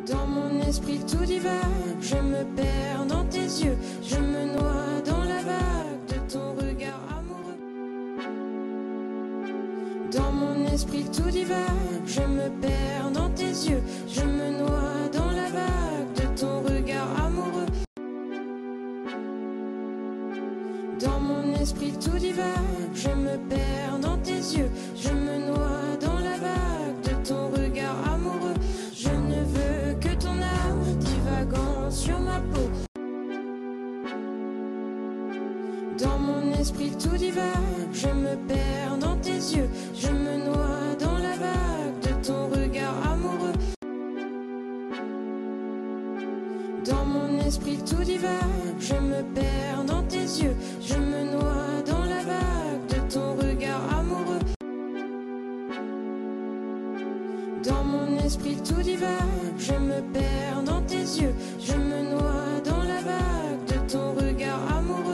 Dans mon esprit tout divague, je me perds dans tes yeux, je me noie dans la vague de ton regard amoureux. Dans mon esprit tout divague, je me perds dans tes yeux, je me noie dans la vague de ton regard amoureux. Dans mon esprit tout divague, je me perds dans tes yeux, je me noie dans la vague de ton regard amoureux. Je ne veux que ton âme divagant sur ma peau. Dans mon esprit tout divague, je me perds dans tes yeux, je me noie dans la vague de ton regard amoureux. Dans mon esprit tout divague, je me perds dans tes yeux, je me noie dans la vague de ton regard amoureux. Dans mon esprit tout divague, je me perds dans tes yeux, je me noie dans la vague de ton regard amoureux.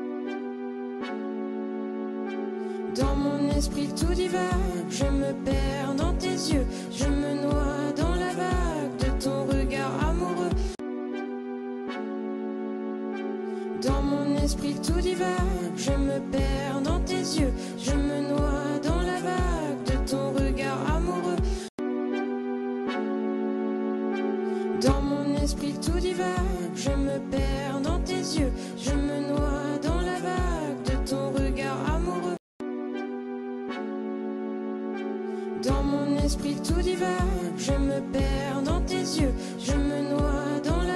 Dans mon esprit tout divague, je me perds dans tes yeux, je me noie dans la vague de ton regard amoureux. Dans mon esprit tout divague, je me perds dans tes yeux, je me noie dans la vague de ton regard amoureux. Dans mon esprit tout divague, je me perds dans tes yeux, je me noie dans la vague de ton regard amoureux. Dans mon esprit tout divague, je me perds dans tes yeux, je me noie dans